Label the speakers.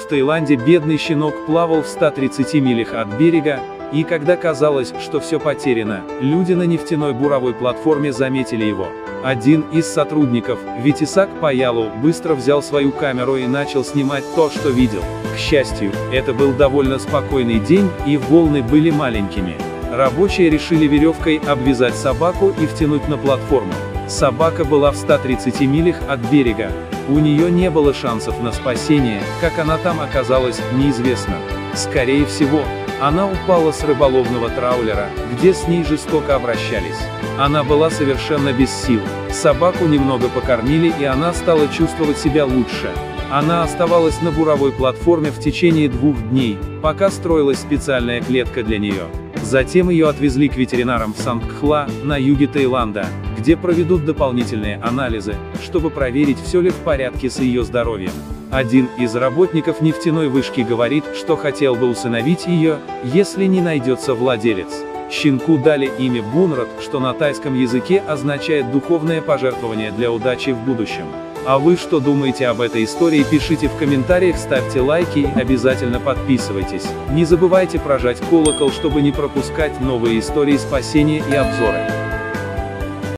Speaker 1: В Таиланде бедный щенок плавал в 130 милях от берега, и когда казалось, что все потеряно, люди на нефтяной буровой платформе заметили его. Один из сотрудников, Витисак Паялу, быстро взял свою камеру и начал снимать то, что видел. К счастью, это был довольно спокойный день, и волны были маленькими. Рабочие решили веревкой обвязать собаку и втянуть на платформу. Собака была в 130 милях от берега. У нее не было шансов на спасение, как она там оказалась, неизвестно. Скорее всего, она упала с рыболовного траулера, где с ней жестоко обращались. Она была совершенно без сил. Собаку немного покормили, и она стала чувствовать себя лучше. Она оставалась на буровой платформе в течение 2 дней, пока строилась специальная клетка для нее. Затем ее отвезли к ветеринарам в Сангхла, на юге Таиланда, где проведут дополнительные анализы, чтобы проверить, все ли в порядке с ее здоровьем. Один из работников нефтяной вышки говорит, что хотел бы усыновить ее, если не найдется владелец. Щенку дали имя Бунрат, что на тайском языке означает «духовное пожертвование для удачи в будущем». А вы что думаете об этой истории? Пишите в комментариях, ставьте лайки и обязательно подписывайтесь. Не забывайте прожать колокол, чтобы не пропускать новые истории спасения и обзоры.